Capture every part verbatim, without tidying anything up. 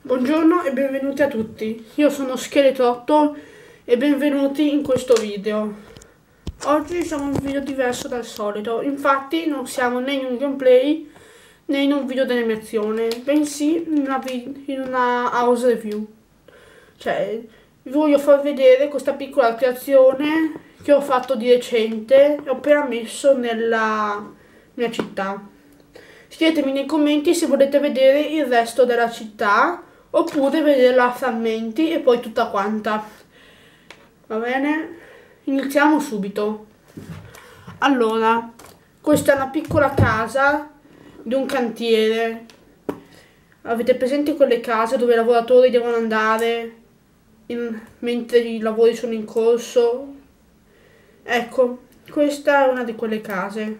Buongiorno e benvenuti a tutti, io sono Scheletro otto e benvenuti in questo video. Oggi siamo in un video diverso dal solito, infatti non siamo né in un gameplay né in un video di animazione, bensì in una, in una house review. Cioè, vi voglio far vedere questa piccola creazione che ho fatto di recente e ho appena messo nella mia città. Scrivetemi nei commenti se volete vedere il resto della città oppure vederla a frammenti e poi tutta quanta. Va bene? Iniziamo subito. Allora, questa è una piccola casa di un cantiere. Avete presente quelle case dove i lavoratori devono andare in, mentre i lavori sono in corso? Ecco, questa è una di quelle case.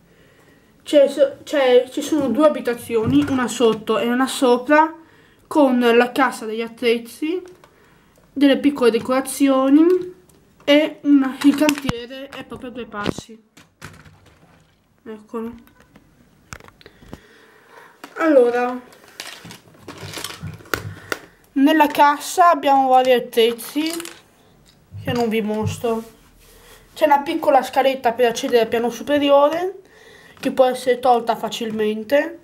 C'è, ci sono due abitazioni, una sotto e una sopra, con la cassa degli attrezzi, delle piccole decorazioni e una, il cantiere è proprio a due passi. Eccolo. Allora, nella cassa abbiamo vari attrezzi che non vi mostro. C'è una piccola scaletta per accedere al piano superiore che può essere tolta facilmente.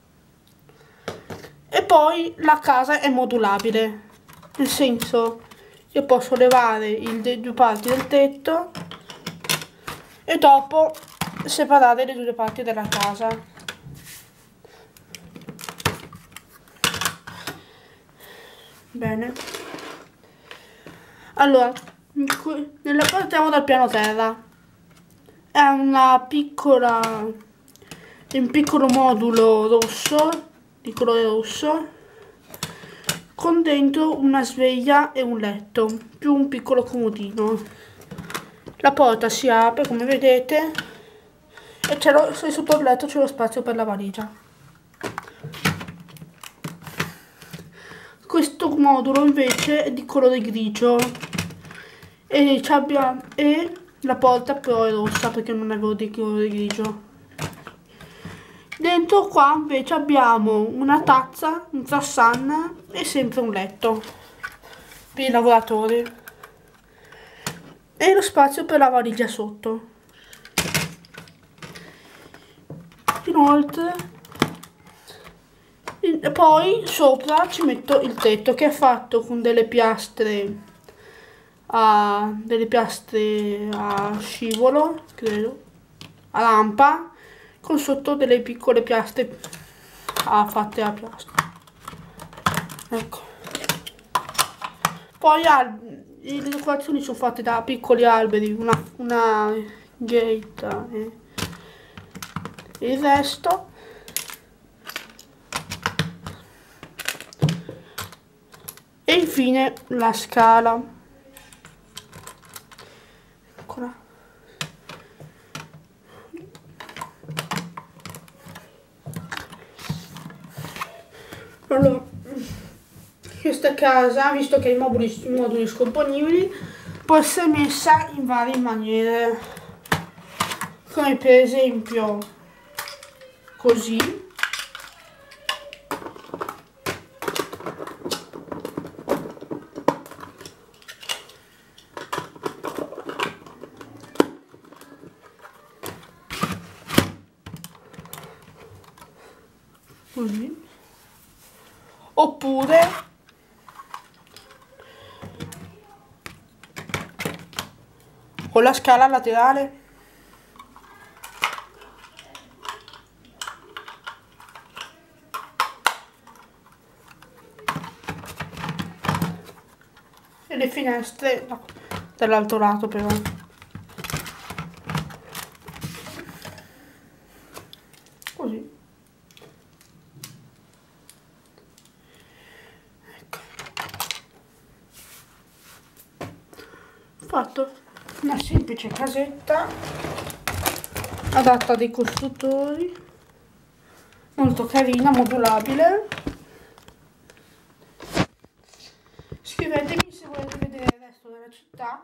E poi la casa è modulabile, nel senso io posso levare il, le due parti del tetto e dopo separare le due parti della casa. Bene. Allora, nella partiamo dal piano terra. È una piccola, un piccolo modulo rosso, di colore rosso, con dentro una sveglia e un letto, più un piccolo comodino. La porta si apre, come vedete, e c'è lo, sotto il letto c'è lo spazio per la valigia. Questo modulo invece è di colore grigio e, abbiamo, e la porta però è rossa perché non avevo di colore grigio. Dentro qua invece abbiamo una tazza, un trasan e sempre un letto per i lavoratori e lo spazio per la valigia sotto. Inoltre, e poi sopra ci metto il tetto che è fatto con delle piastre a, delle piastre a scivolo, credo, a lampa, con sotto delle piccole piastre ah, fatte a piastre. Ecco. Poi le decorazioni sono fatte da piccoli alberi, una, una gaeta e il resto. E infine la scala. Eccola. Allora, questa casa, visto che ha i moduli, i moduli scomponibili, può essere messa in varie maniere, come per esempio così, così, oppure con la scala laterale. E le finestre no, dall'altro lato però. Così. Ecco. Fatto. Una semplice casetta adatta dai costruttori, molto carina, modulabile. Scrivetemi se volete vedere il resto della città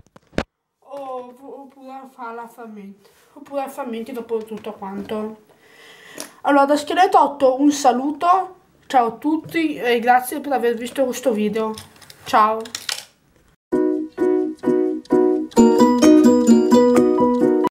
oppure farla a frammenti, oppure a frammenti dopo tutto quanto. Allora, da Scheletro otto un saluto Ciao a tutti e grazie per aver visto questo video. Ciao.